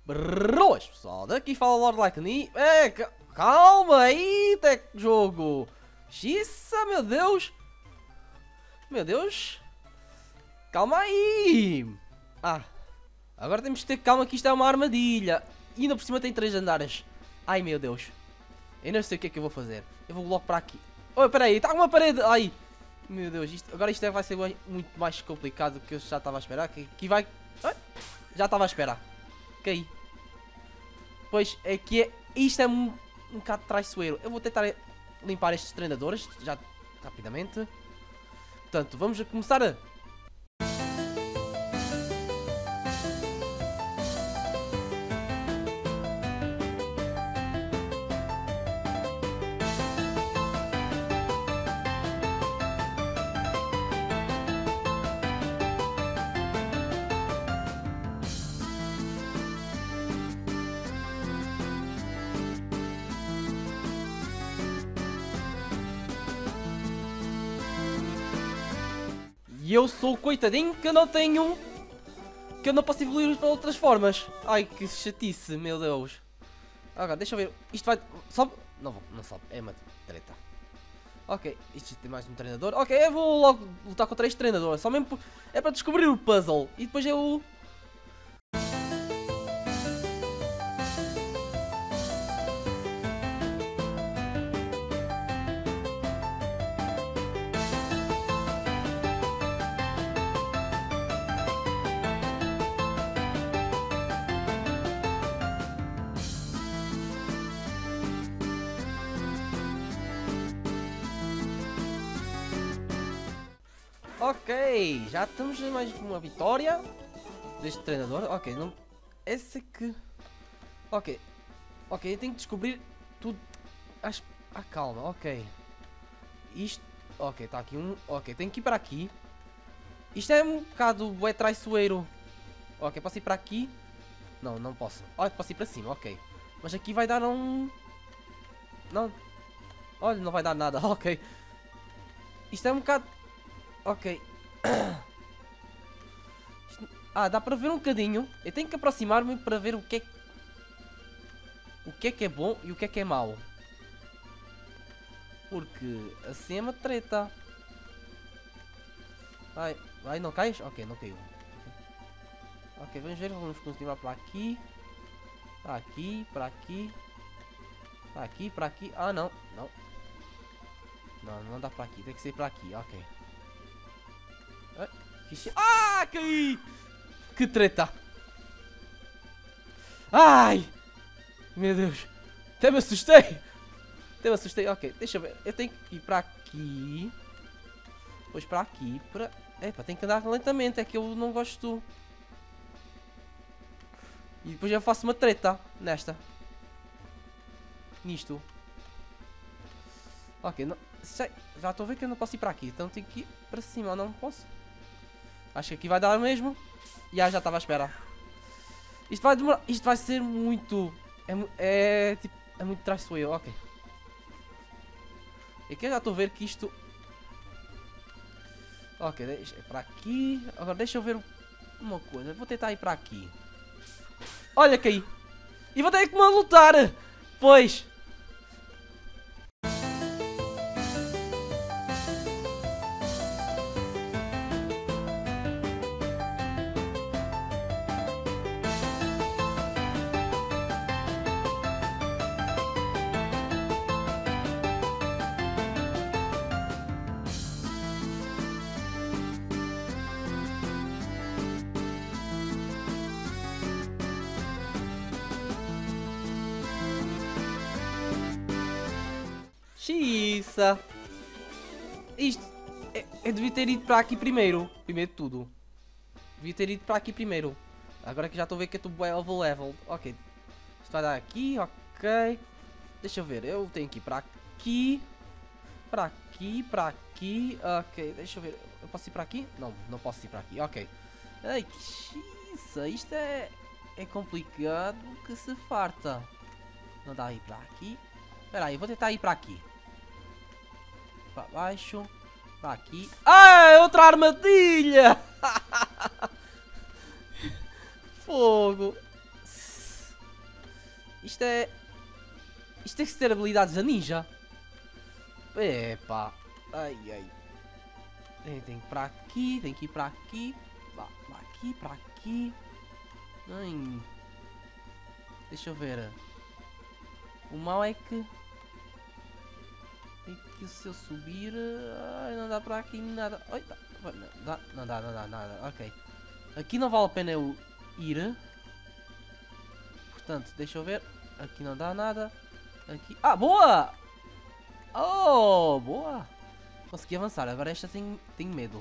Boas pessoal, daqui fala Lord Lacni. Calma aí, Tech Jogo. Xiça, meu Deus. Meu Deus. Calma aí. Agora temos que ter calma que isto é uma armadilha. E ainda por cima tem 3 andares. Ai meu Deus. Eu não sei o que é que eu vou fazer. Eu vou logo para aqui. Oh, peraí, está uma parede. Ai. Meu Deus, agora isto vai ser muito mais complicado do que eu já estava a esperar. Aqui vai... Já estava a esperar. Caí. Pois é que isto é um bocado traiçoeiro. Eu vou tentar limpar estes treinadores já rapidamente. Portanto, vamos começar a... E eu sou o coitadinho que eu não tenho... Que eu não posso evoluir para outras formas. Ai, que chatice, meu Deus. Agora, deixa eu ver. Isto vai... Sobe? Não, não sobe. É uma treta. Ok, isto tem mais um treinador. Ok, eu vou logo lutar contra este treinador. Só mesmo... É para descobrir o puzzle. E depois eu... Ok, já estamos em mais uma vitória deste treinador. Ok, não... Esse que... Ok, eu tenho que descobrir tudo. Calma, ok. Isto... Ok, está aqui um... Ok, tenho que ir para aqui. Isto é um bocado traiçoeiro. Ok, posso ir para aqui? Não, não posso. Olha, posso ir para cima, ok. Mas aqui vai dar um... Não. Olha, não vai dar nada, ok. Isto é um bocado... Ok. Dá para ver um bocadinho. Eu tenho que aproximar-me para ver o que é bom e o que é mau. Porque assim é uma treta. Vai, não cais? Ok, não caiu. Ok, vamos ver, vamos continuar para aqui. Para aqui, para aqui. Para aqui, para aqui. Não, não. Não dá para aqui, tem que ser para aqui, ok. Caí! Que treta! Ai! Meu Deus! Até me assustei! Ok, deixa eu ver. Eu tenho que ir para aqui. Depois para aqui. Epa, tenho que andar lentamente. É que eu não gosto. E depois eu faço uma treta nesta. Nisto. Ok, não... Já estou a ver que eu não posso ir para aqui. Então tenho que ir para cima. Ou não posso? Acho que aqui vai dar mesmo. Já estava à espera. Isto vai demorar. Isto vai ser muito... É muito traiçoeiro. Ok. Aqui eu já estou a ver que isto... Ok, deixa para aqui. Agora deixa eu ver uma coisa. Vou tentar ir para aqui. Olha, caí. E vou ter que me lutar. Pois... Xiça. Isto... Eu devia ter ido para aqui primeiro. Primeiro de tudo. Devia ter ido para aqui primeiro. Agora que já estou a ver que eu estou level. Ok. Isto vai dar aqui, ok. Deixa eu ver. Eu tenho que ir para aqui. Para aqui, para aqui. Ok, deixa eu ver. Eu posso ir para aqui? Não, não posso ir para aqui. Ok. Ai, que xiça. Isto é complicado que se farta. Não dá a ir para aqui. Espera aí, vou tentar ir para aqui. Para baixo. Para aqui. Outra armadilha! Fogo. Isto é... Isto tem que ter habilidades a ninja. Epá. Ai, ai. Tem que ir para aqui, tem que ir para aqui. Vá, para aqui, para aqui. Ai. Deixa eu ver. O mal é que... se eu subir... Ai, não dá para aqui nada. Oi, não dá nada. Ok. Aqui não vale a pena eu ir. Portanto, deixa eu ver. Aqui não dá nada. Aqui... Ah, boa! Oh, boa! Consegui avançar. Agora esta tenho medo.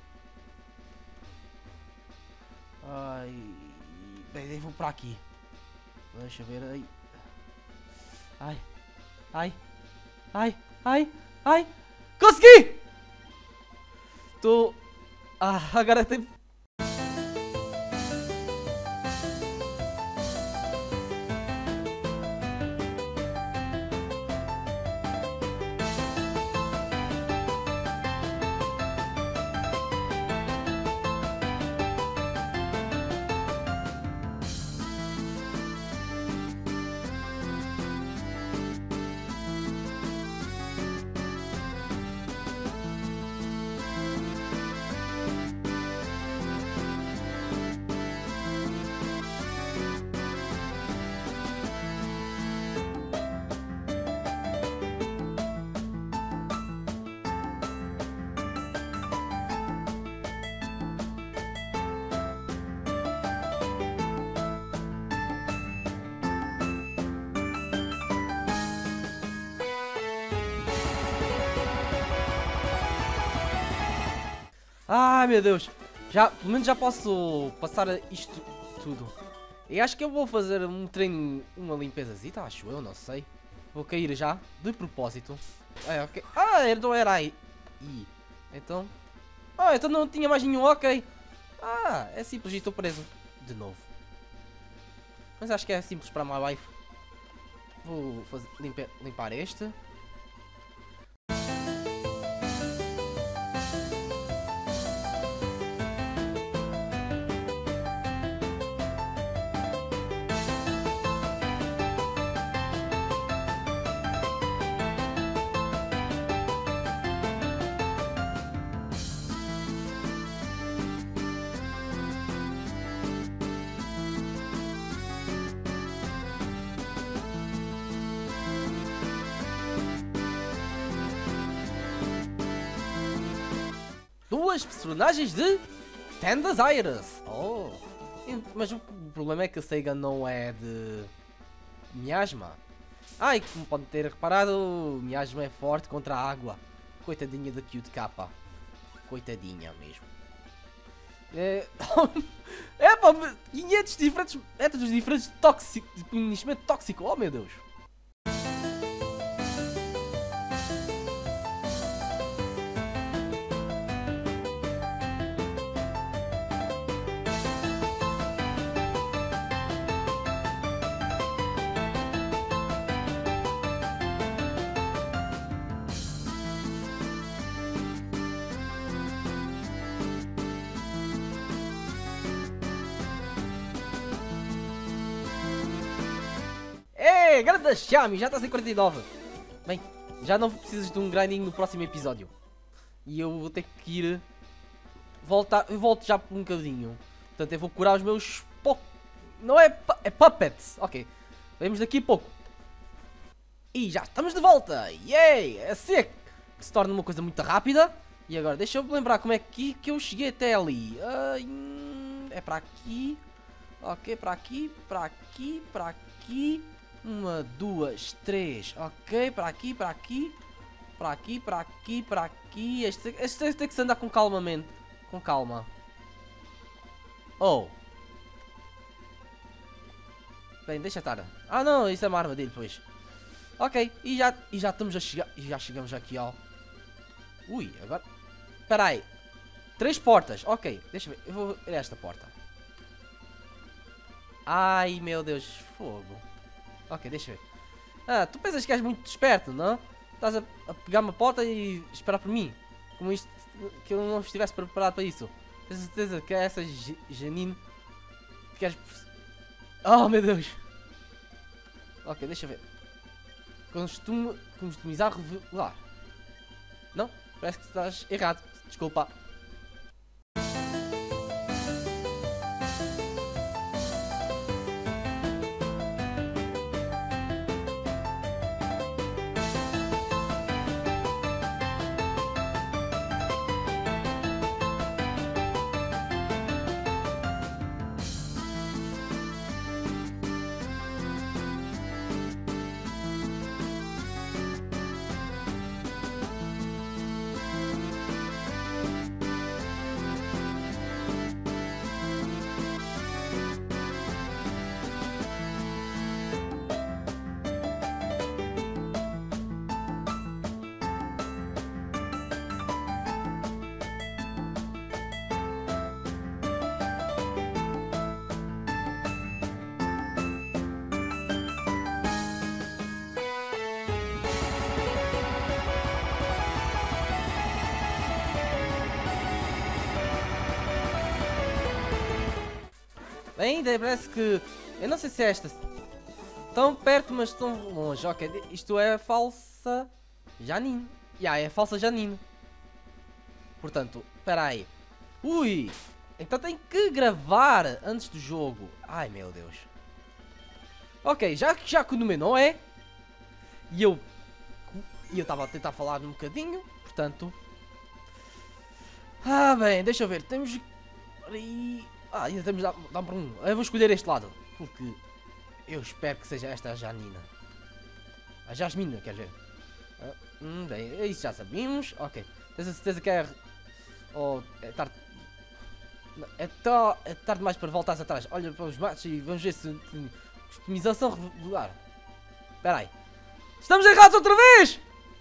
Ai... Bem, vou para aqui. Deixa eu ver aí. Ai. Ai. Ai. Ai. Ai. Consegui! Tô... Ah, agora tem... Ai, meu Deus. Já, pelo menos já posso passar isto tudo. E acho que eu vou fazer um treino, uma limpezazita, acho eu, não sei. Vou cair já, de propósito. É, ok. Ah, então era aí. Então... Ah, então não tinha mais nenhum, ok. Ah, é simples e estou preso. De novo. Mas acho que é simples para a my wife. Vou fazer, limpar este. Duas personagens de Ten Desires. Oh. Mas o problema é que a Seiga não é de Miasma. Ai, como podem ter reparado, Miasma é forte contra a água. Coitadinha da Cute Kappa. Coitadinha mesmo. É pá, 500 diferentes métodos diferentes de tóxico, de punishment tóxico. Oh meu Deus. Grande chame, já está em 49. Bem, já não precisas de um grinding no próximo episódio. E eu vou ter que ir voltar. Eu volto já por um bocadinho. Portanto, eu vou curar os meus não é, é puppets. Ok, vemos daqui a pouco. E já estamos de volta. Yay, é assim que se torna uma coisa muito rápida. E agora, deixa eu me lembrar como é que eu cheguei até ali. É para aqui. Ok, para aqui, para aqui, para aqui. 1, 2, 3, ok, para aqui, para aqui, para aqui, para aqui, para aqui. Este tem que se andar com calmamente, com calma. Oh. Bem, deixa estar. Ah não, isso é uma arma dele, pois. Ok, e já estamos a chegar, e já chegamos aqui ao... Ui, agora... Espera aí. 3 portas, ok, deixa eu ver, eu vou ver esta porta. Ai meu Deus, fogo. Ok, deixa eu ver. Ah, tu pensas que és muito esperto, não? Estás a pegar uma porta e esperar por mim. Como isto, que eu não estivesse preparado para isso. Tens certeza que é essa Janine? Que queres... Oh, meu Deus. Ok, deixa eu ver. Customizar revelar. Não? Parece que estás errado. Desculpa. Ainda parece que... Eu não sei se é esta. Tão perto, mas tão longe. Ok, isto é falsa Janine. É falsa Janine. Portanto, espera aí. Ui! Então tem que gravar antes do jogo. Ai, meu Deus. Ok, já que o nome não é... E eu estava a tentar falar um bocadinho. Portanto... bem, deixa eu ver. Temos... ainda temos dá para um. Eu vou escolher este lado. Porque eu espero que seja esta a Janina. A Jasmina, quer dizer. Bem, isso já sabemos. Ok. Tens a certeza que é... é tarde... É tarde demais para voltares atrás. Olha para os matos e vamos ver se... Customização regular. Espera aí. Estamos errados outra vez!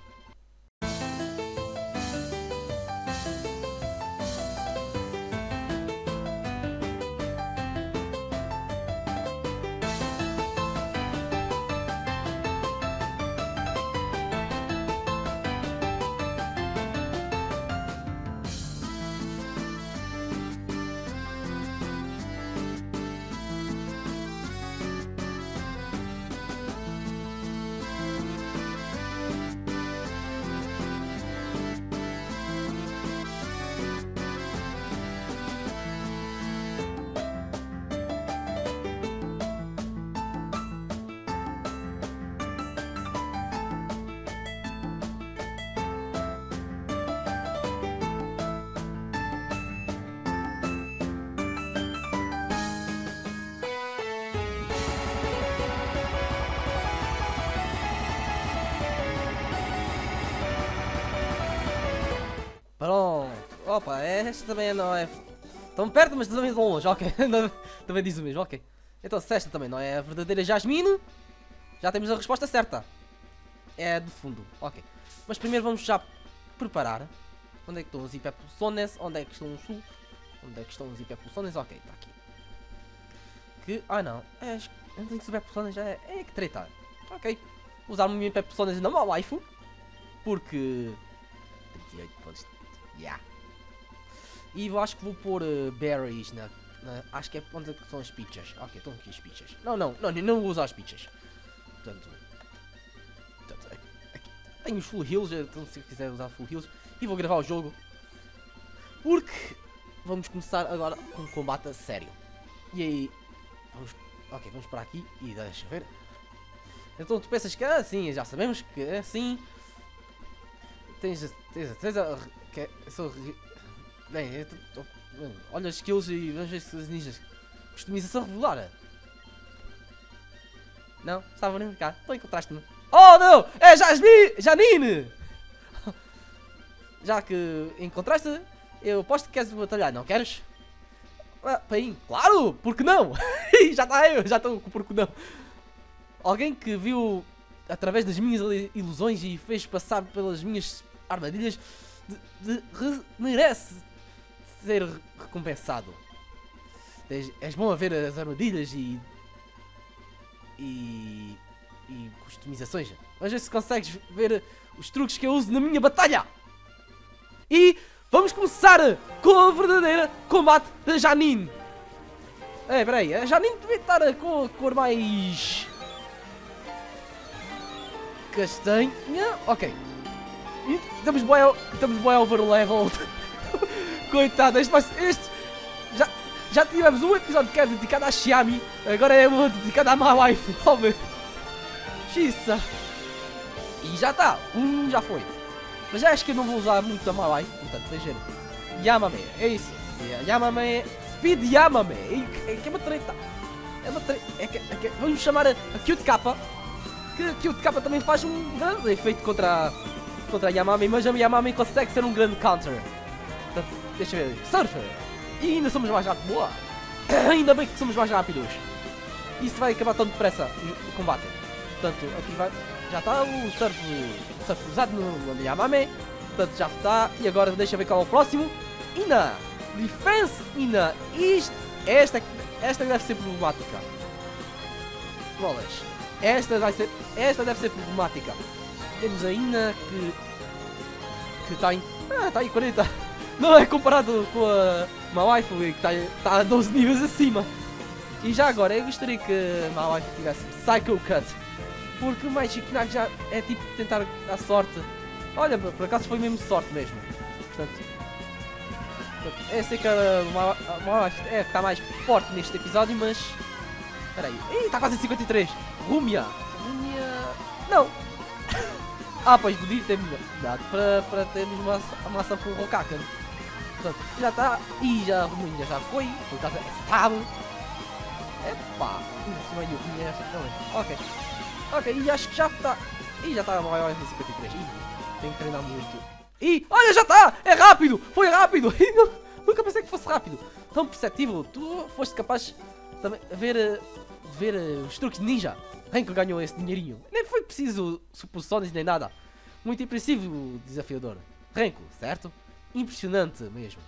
Pronto. Opa, esta também não é... Tão perto, mas também tão longe. Ok, também diz o mesmo, ok. Então se esta também não é a verdadeira Jasmine, já temos a resposta certa. É de fundo, ok. Mas primeiro vamos já preparar. Onde é que estão os hiperpulsones? Onde é que estão os... Onde é que estão os hiperpulsones? Ok, está aqui. Que... não. Não tem que subir hiperpulsones, que treta. Ok. Vou usar um hiperpulsones na minha waifu. Porque... 38 pontos. E eu acho que vou pôr berries acho que é onde são as pizzas. Ok, estão aqui as pizzas. Não vou usar as pizzas. Portanto aqui tenho os full heals, então se quiser usar full heals. E vou gravar o jogo. Porque vamos começar agora com um combate a sério. E aí vamos para aqui e deixa ver. Então tu pensas que é assim, já sabemos que é assim. Tens a certeza que sou... Bem, olha as skills e vamos ver se os ninjas... Customização regular. Não? Estava a brincar. Então encontraste-me. Oh não! É Janine! Já que encontraste, eu aposto que queres batalhar, não queres? Paim, claro! Porque não? Já estou com o porque não. Alguém que viu através das minhas ilusões e fez passar pelas minhas armadilhas merece ser recompensado. És bom a ver as armadilhas e customizações. Vamos ver se consegues ver os truques que eu uso na minha batalha. E vamos começar com a verdadeira combate da Janine. Peraí, a Janine devia estar com a cor mais castanha. Ok. E estamos bem over level. Coitado, este já tivemos um episódio que era dedicado a Xiami. Agora é um dedicado a My Wife. Oh meu. Xissa. E já está. Já foi. Mas já acho que eu não vou usar muito a My Wife. Portanto, deixem. Yamame. É isso. Yamame. Speed Yamame. É que é uma treta. É uma treta. Vamos chamar a Cute Kappa. Que a Cute Kappa também faz um grande efeito contra a Yamame. Mas a Yamame consegue ser um grande counter. Portanto, deixa eu ver. Surfer. E ainda somos mais rápidos. Boa. Ainda bem que somos mais rápidos. Isso vai acabar tão depressa o combate. Portanto, aqui vai. Já está o surf usado no Yamame. Portanto, já está. E agora deixa eu ver qual é o próximo. Ina. Defense Ina. Esta deve ser problemática. Bolas. Esta deve ser problemática. Temos a Ina que está em. Está em 40. Não é comparado com a Mawaifu que está a 12 níveis acima. E já agora, eu gostaria que a Mawaifu tivesse Psycho Cut. Porque o Magic Knife já é tipo tentar dar sorte. Olha, por acaso foi mesmo sorte mesmo. Portanto, eu sei que a Mawaifu é que está mais forte neste episódio, mas... Espera aí. Ih, está quase em 53. Rumia. Não. Pois podia ter dado para termos uma maçã com o Rokakan. Portanto, já está. E já a Rumia já foi. Por causa é estável. Epá. Ok. Ok, e acho que já está. E já está maior em 53. Tenho que treinar muito. E olha, já está! É rápido! Foi rápido! Nunca pensei que fosse rápido. Tão perceptível. Tu foste capaz também de ver os truques de ninja. Renko ganhou esse dinheirinho. Nem foi preciso suposições nem nada. Muito impressivo, desafiador. Renko, certo? Impressionante mesmo.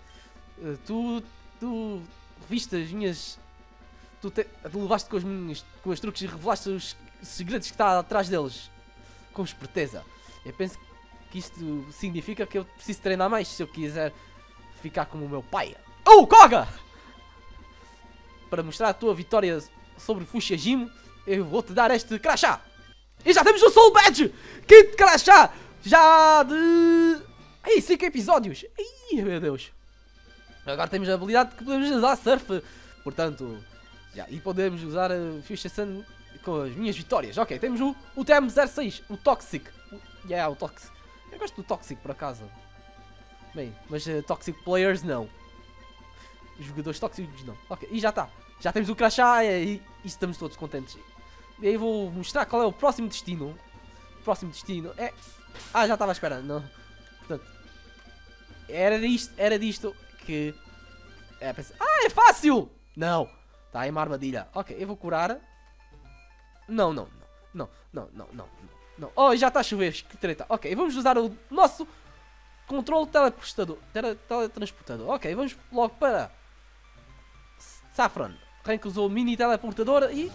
Tu viste as minhas... Tu levaste com os truques e revelaste os segredos que está atrás deles. Com esperteza. Eu penso que isto significa que eu preciso treinar mais se eu quiser ficar como o meu pai. Oh, Koga! Para mostrar a tua vitória sobre Fushijime, eu vou-te dar este crachá. E já temos o Soul Badge! Quinto crachá! Já de... 5 episódios! Ai, meu Deus! Agora temos a habilidade que podemos usar Surf. Portanto... e podemos usar a Fushia-san com as minhas vitórias. Ok, temos o TM06, o Toxic. O Toxic. Eu gosto do Toxic por acaso. Bem, mas Toxic Players não. Jogadores tóxicos não. Ok, e já está. Já temos o crachá e estamos todos contentes. E aí vou mostrar qual é o próximo destino. O próximo destino é... já estava à espera. Não. Portanto, era disto que... é fácil! Não. Está aí uma armadilha. Ok, eu vou curar. Não. Oh, já está a chover. Que treta. Ok, vamos usar o nosso controle teletransportador. Ok, vamos logo para Saffron. Renko usou o mini teleportador e...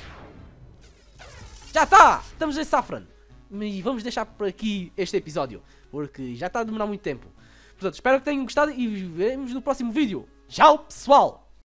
já está! Estamos em Saffron. E vamos deixar por aqui este episódio, porque já está a demorar muito tempo. Portanto, espero que tenham gostado e vemos no próximo vídeo. Tchau, pessoal!